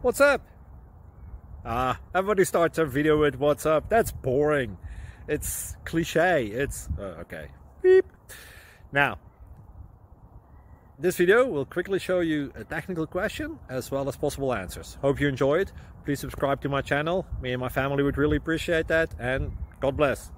What's up? Everybody starts their video with what's up. That's boring. It's cliche. It's okay. Beep. Now, this video will quickly show you a technical question as well as possible answers. Hope you enjoy it. Please subscribe to my channel. Me and my family would really appreciate that, and God bless.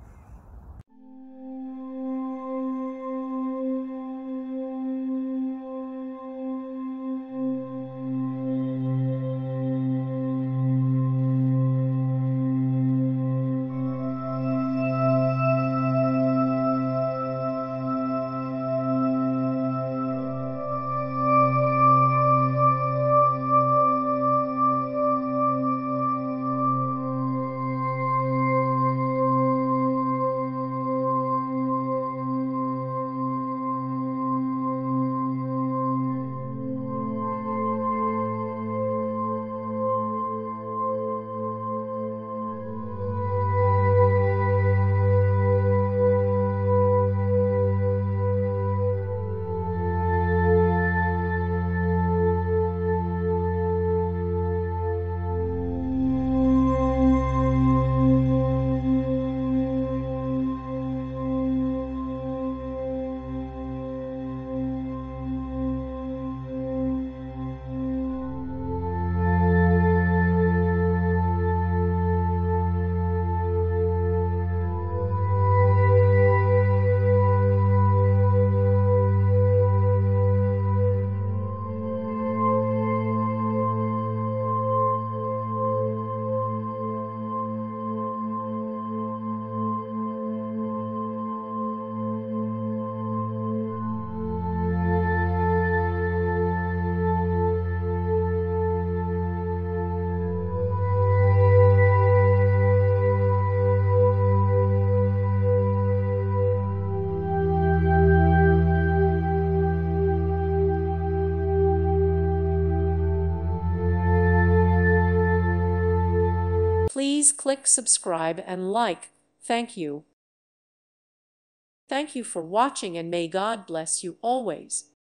Please click subscribe and like. Thank you. Thank you for watching, and may God bless you always.